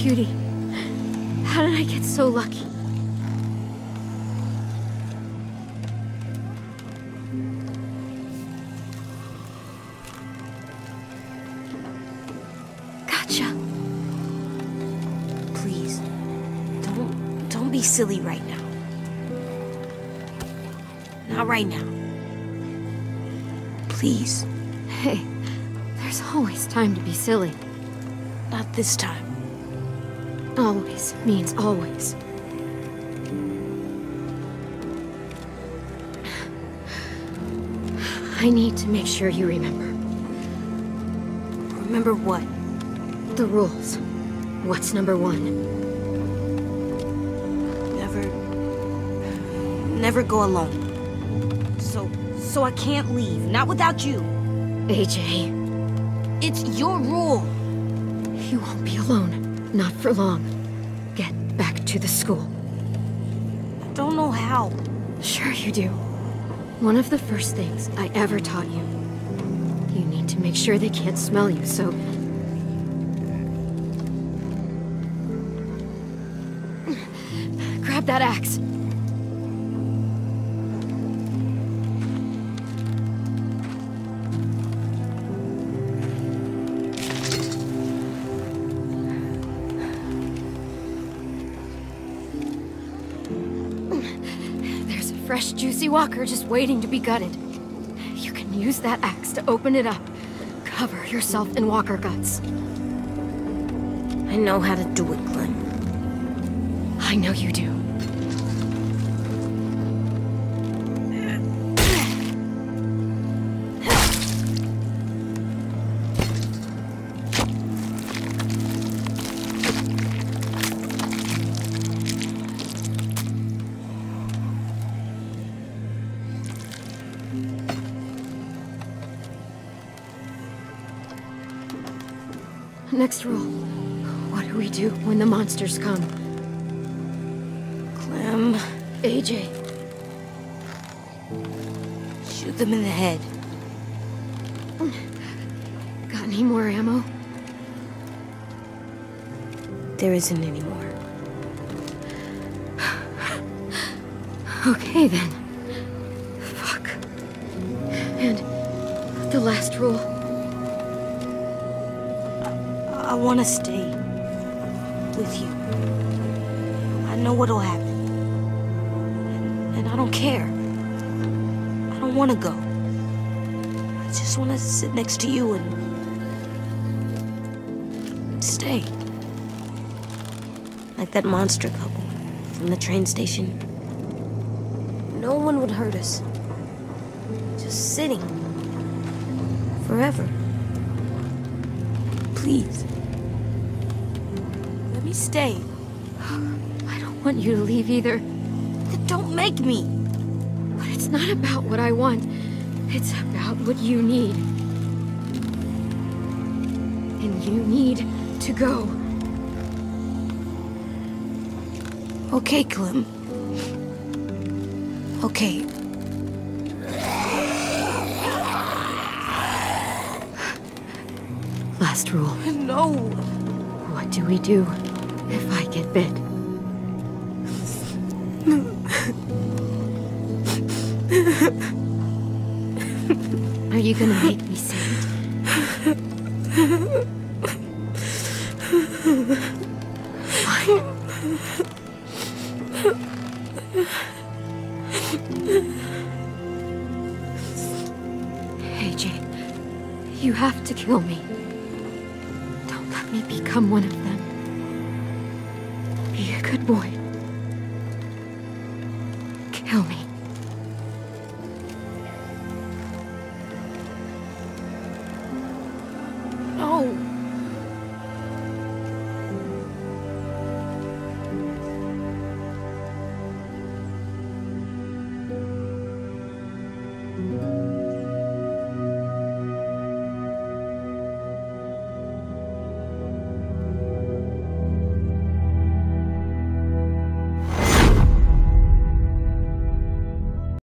beauty. How did I get so lucky? Gotcha. Please, don't be silly right now. Not right now. Please. Hey, there's always time to be silly. Not this time. Always means always. I need to make sure you remember. Remember what? The rules. What's number one? Never go alone. So I can't leave. Not without you. AJ. It's your rule. You won't be alone. Not for long. Get back to the school. I don't know how. Sure you do. One of the first things I ever taught you. You need to make sure they can't smell you, so... Grab that axe. There's a fresh, juicy walker just waiting to be gutted. You can use that axe to open it up. Cover yourself in walker guts. I know how to do it, Clem. I know you do. Next rule. What do we do when the monsters come? Clem. AJ. Shoot them in the head. Got any more ammo? There isn't any more. Okay then. Fuck. And the last rule. I want to stay with you. I know what'll happen. And I don't care. I don't want to go. I just want to sit next to you and stay. Like that monster couple from the train station. No one would hurt us. Just sitting. Forever. Please. Let me stay. I don't want you to leave either. Then don't make me. But it's not about what I want. It's about what you need. And you need to go. Okay, Clem. Okay. Last rule. No. What do we do if I get bit? Are you gonna make me say it? Fine. AJ, you have to kill me. Don't let me become one of them. Be a good boy. Kill me.